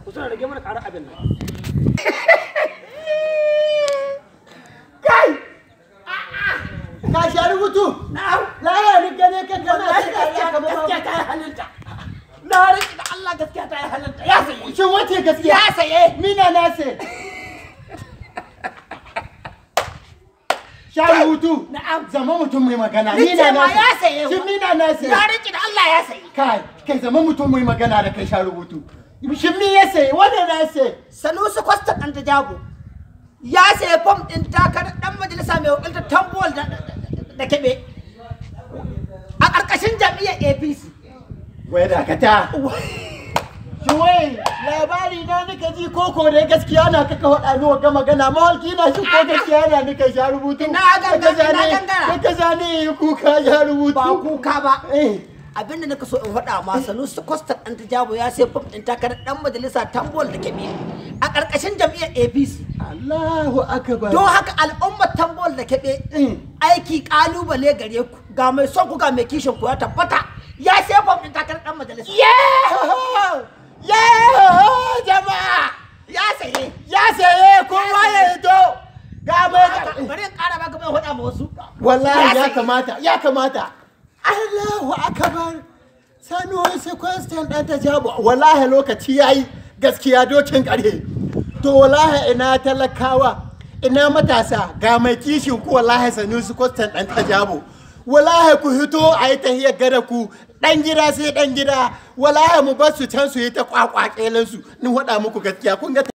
kusa rage mana ƙarar abin nan. Kai! Ka sha rubutu? Na'am. Laya ni gane ka gana gaskiya ta yi halinta. Na rike da Allah gaskiya ta yi halinta. Ya saye. Shin wace gaskiya? Ya saye. Mina na se. Sha rubutu? Na'am. Zama mutum mai magana. Ni ce ma ya saye. Shin mina na se. Na rike da Allah ya saye. Kai zama mutum mai magana da kai sha rubutu. Shin mi ya saye? Wanda na se. Sanusi Kwastar ɗan ta jago. Ya saye fom ɗin takarar ɗan majalisa mai wakiltar Tambuwal da Kebe. A ƙarƙashin jam'iyyar APC. Wai dakata. Shi wai labari na nika ji koko da gaskiya na kaka faɗa ni wagga magana mahalki na shi ko gaskiya na nika sha rubutu. Ina gangara. Kaka zane kuka sha rubutu. Ba kuka ba. Abinda nika so in faɗa ma Sanusi Kwastar ɗan ta jago ya sai fom ɗin takarar ɗan majalisa Tambuwal da Kebe. A ƙarƙashin jam'iyyar APC. Allahu akbar. Don haka al'ummar Tambuwal da Kebe aiki ƙalubale gare ku ga mai son ku ga mai kishin ku ya tabbata ya sai fom ɗin takarar ɗan majalisa. Jama'a ya saye. Ya saye kowa ya hito. Ga mai Bari in ƙara baka mai faɗa ma wasu. wallahi ya kamata. Allahu akbar. Sanusi Kwastar ɗan ta jabo. Wallahi lokaci yayi gaskiya dokin ƙarhe. To wallahi ina talakawa, ina matasa ga mai kishin ku wallahi Sanusi Kwastar ɗan ta jabo. Wallahi ku hito a yi tahiyar gada ku ɗan gida sai ɗan gida. Wallahi mu bar su can su yi ta kwakwakelansu. Ni faɗa muku gaskiya kun ga